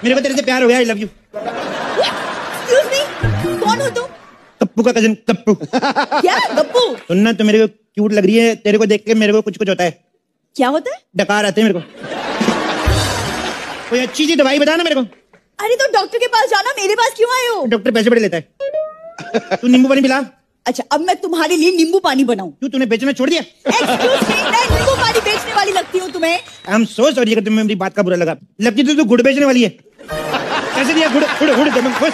मेरे को तेरे से प्यार हो गया, I love you. Excuse me, कौन हो तुम? कप्पू का कजिन कप्पू। क्या गप्पू? सुनना, तो मेरे को क्यूट लग रही है, तेरे को देख के मेरे को कुछ कुछ होता है। क्या होता है? डकार आते हैं मेरे को। कोई अच्छी सी दवाई बता ना मेरे को। अरे तो डॉक्टर के पास जाना, मेरे पास क्यों आए हो? डॉक्टर पैसे बड़े लेता है। तू नींबू पानी पिला। अच्छा, अब मैं तुम्हारे लिए नींबू पानी बनाऊं? क्यों, तूने बेचना छोड़ दिया? Excuse me, मैं नींबू पानी बेचने वाली लगती हूँ तुम्हें? आई एम सो सॉरी अगर तुम्हें मेरी बात का बुरा लगा। लगती तो तू गुड़ बेचने वाली है। कैसे दिया गुड़? गुड़ गुड़ खुश।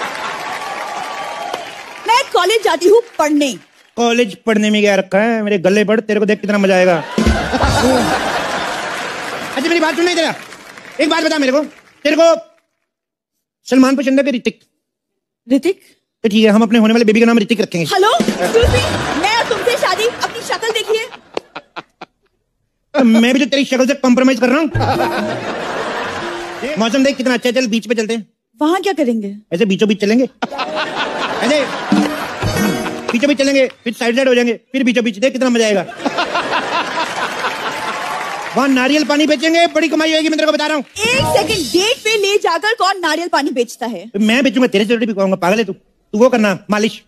मैं कॉलेज जाती हूँ पढ़ने। कॉलेज पढ़ने में क्या रखा है? मेरे गले पढ़, तेरे को देख कितना मजा आएगा। अच्छा मेरी बात सुन नहीं तेरा, एक बात बता मेरे को, तेरे को सलमान पसंद है कि ऋतिक? ऋतिक? तो ठीक है, हम अपने होने वाले बेबी का नाम ऋतिक रखेंगे। हेलो, एक्सक्यूज मी, मैं और तुमसे शादी, अपनी शक्ल देखिए। मैं भी तो तेरी शक्ल से कॉम्प्रोमाइज कर रहा हूँ। मौसम देख कितना अच्छा है, चल बीच पे चलते हैं। वहाँ क्या करेंगे? ऐसे बीचों बीच चलेंगे, ऐसे बीचों बीच चलेंगे, फिर साइड साइड हो जाएंगे, फिर बीचों बीच, देख कितना मजा आएगा। वहाँ नारियल पानी बेचेंगे, बड़ी कमाई होगी, मैं तेरे को बता रहा हूँ। एक सेकंड, डेट पे ले जाकर कौन नारियल पानी बेचता है? मैं बेचूंगा, तेरे से रोटी पिकवाऊंगा, पागल है तू? तू वो करना मालिश।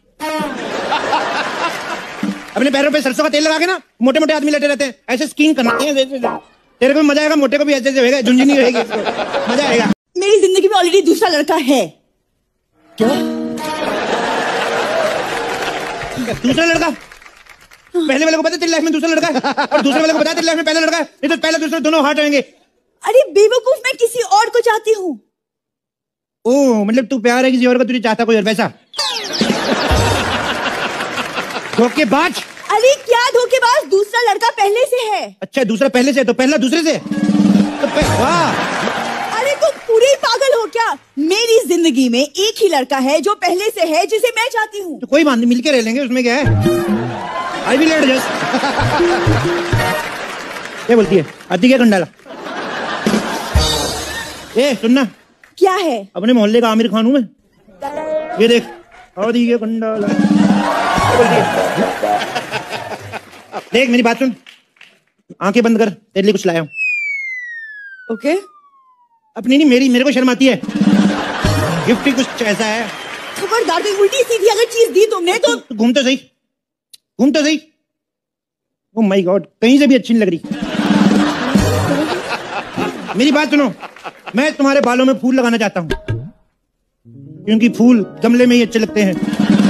अपने पैरों पे सरसों का तेल लगा के ना, मोटे मोटे आदमी लेटे रहते हैं, ऐसे स्कीइंग करना। तेरे को भी मजा आएगा, मोटे को भी ऐसे होएगा, झुंझुनी रहेगी, मजा आएगा। मेरी जिंदगी में ऑलरेडी दूसरा लड़का है। क्या? दूसरा लड़का? पहले वाले को पता तेरी लाइफ में दूसरा लड़का है, और दूसरे वाले को पता तेरी लाइफ में पहला लड़का है। ये तो पहला दूसरा दोनों हार्ट रहेंगे। अरे बेवकूफ, मैं किसी और को चाहती हूँ। ओह, मतलब तू प्यार है किसी और का, तुझे चाहता कोई और, वैसा? धोखेबाज। अरे क्या धोखेबाज, दूसरा लड़का पहले से है। अच्छा, दूसरा पहले से, तो पहला दूसरे से? तो वाह। अरे तुम पूरे ही पागल हो क्या? मेरी जिंदगी में एक ही लड़का है जो पहले से है, जिसे मैं चाहती हूँ। तो कोई बात नहीं, मिलके रह लेंगे, उसमें क्या है? I will adjust. क्या बोलती है? आती क्या कंडाला? ए सुनना। क्या है? अपने मोहल्ले का आमिर खान हूं मैं। ये देख, आती क्या कंडाला। देख मेरी बात सुन, आंखें बंद कर, तेरे लिए कुछ लाया हूं। ओके। अपनी नहीं मेरी, मेरे को शर्म आती है। गिफ्ट ही कुछ ऐसा है। खबरदार, कोई उल्टी सीधी अगर चीज दी तुमने तो घूम तो सही, घूम तो सही। ओह माय गॉड, कहीं से भी अच्छी नहीं लग रही। मेरी बात सुनो, मैं तुम्हारे बालों में फूल लगाना चाहता हूँ, क्योंकि फूल गमले में ही अच्छे लगते हैं।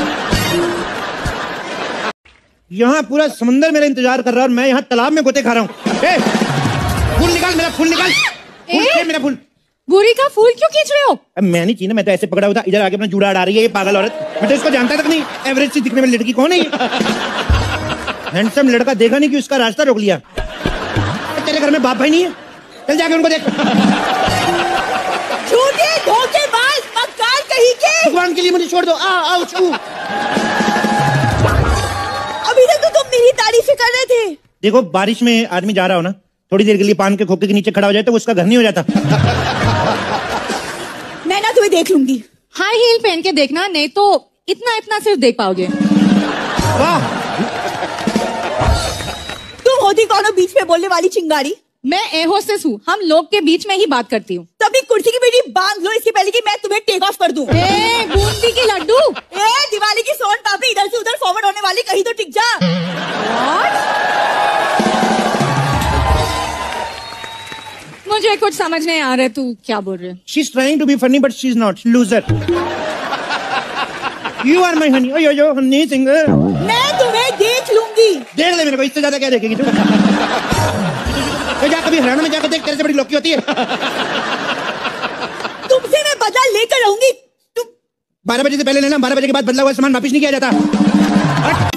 यहाँ पूरा समंदर मेरा इंतजार कर रहा है और मैं यहाँ तालाब में गोते खा रहा हूँ। फूल निकाल, मेरा फूल निकाल। फूल, मेरा फूल। गोरी का फूल क्यों खींच रहे हो? अब मैं नहीं छीना, मैं तो ऐसे पकड़ा हुआ था, इधर आके अपना जूड़ा अड़ा रही है ये पागल औरत। मैं तो इसको जानता तक नहीं, एवरेज सी दिखने वाली लड़की कौन है ये? हैंडसम लड़का देखा नहीं कि उसका रास्ता रोक लिया। तेरे घर में बाप भाई नहीं है? चल जाके उनको देख। झूठे धोखेबाज मक्कार कहीं के। भगवान के लिए मुझे छोड़ दो। आओ छू। अभी तक तो तुम मेरी तारीफें कर रहे थे। देखो, बारिश में आदमी जा रहा हो ना, थोड़ी देर के लिए पान के खोखे के नीचे खड़ा हो जाए तो उसका घर नहीं हो जाता। मैं ना तुम्हें देख लूंगी। हाई हील पहन के देखना, नहीं तो इतना इतना सिर्फ देख पाओगे। वाह, तुम होती कौन हो बीच में बोलने वाली चिंगारी? मैं एयर होस्टेस हूँ, हम लोग के बीच में ही बात करती हूँ। तभी कुर्सी की बेटी बांध लो, इसके पहले कि मैं तुम्हें टेक ऑफ कर दूं। बूंदी की लड्डू, दिवाली की सोन पापड़ी इधर से उधर फॉरवर्ड होने वाली, कहीं तो टिक जा। मुझे कुछ समझ नहीं आ रहा, तू क्या बोल रहे? She is trying to be funny but she is not, loser. You are my honey, oh yo honey singer. मैं तुम्हें देख लूंगी। देख ले मेरे को, इससे ज्यादा क्या देखेगी तू? तो जा कभी हरियाणा में जाकर देख, तेरे से बड़ी लौकी होती है। तुमसे मैं बदला लेकर रहूंगी। 12 बजे से पहले लेना, 12 बजे के बाद बदला हुआ सामान वापिस नहीं किया जाता।